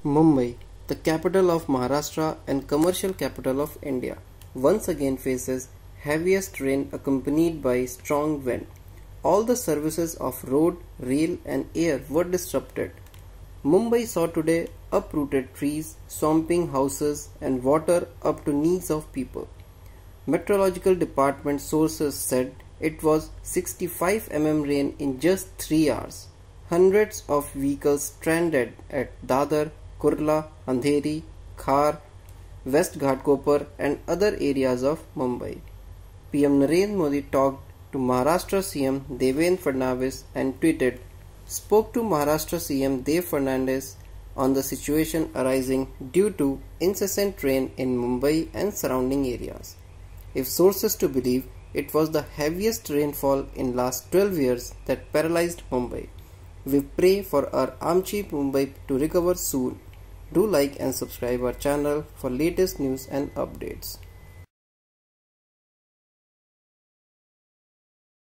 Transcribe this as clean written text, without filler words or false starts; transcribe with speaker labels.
Speaker 1: Mumbai, the capital of Maharashtra and commercial capital of India, once again faces heaviest rain accompanied by strong wind. All the services of road, rail and air were disrupted. Mumbai saw today uprooted trees, swamping houses and water up to knees of people. Meteorological department sources said it was 65 rain in just 3 hours. Hundreds of vehicles stranded at Dadar, Kurla, Andheri, Khar, West Ghatkopar and other areas of Mumbai. PM Narendra Modi talked to Maharashtra CM Devendra Fadnavis and tweeted, spoke to Maharashtra CM Dev Fernandes on the situation arising due to incessant rain in Mumbai and surrounding areas. If sources to believe, it was the heaviest rainfall in last 12 years that paralyzed Mumbai. We pray for our Amchi Mumbai to recover soon. Do like and subscribe our channel for latest news and updates.